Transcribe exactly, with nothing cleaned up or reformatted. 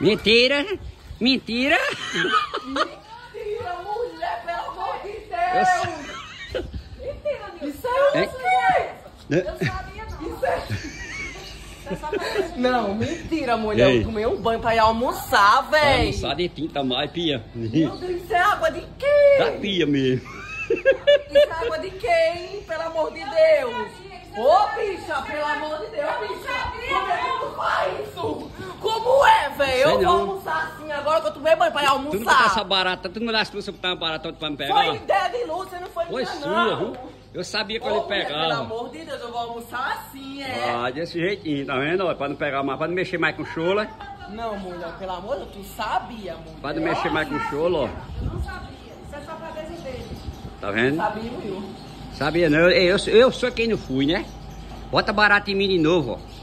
Mentira! Mentira! Mentira, mulher, pelo amor de Deus! Mentira, Nilson! Isso é Hein? Eu sabia não. Isso é... Não, mentira, mulher. Ei. Eu tomei um banho pra ir almoçar, Vai véi. almoçar de tinta mais, pia. Meu Deus, isso é água de quem? Da pia mesmo. Isso é água de quem? Pelo amor de Deus. Ô, bicha, pelo amor de Deus, bicha. Como é que tu faz isso? Como é, velho? Eu vou não. almoçar assim agora que eu tomei banho pra ir Tu não botar almoçar. essa barata, tu não me lascou se eu botar uma barata pra me pegar? Foi ideia de Lúcia, não foi Foi minha, sua, não. viu? Eu sabia que eu Ô, ia mulher, pelo pegar. amor de Deus, eu vou almoçar assim, é. Ah, desse jeitinho, tá vendo? Ó, pra não pegar mais, pra não mexer mais com chola. Não, mulher, pelo amor de Deus, tu sabia, mulher. Pra não mexer mais com chola, ó. Eu não sabia, isso é só pra desenvolver. Tá vendo? Sabia, viu? Sabia não, eu, eu, eu sou quem não fui, né? Bota barata em mim de novo, ó.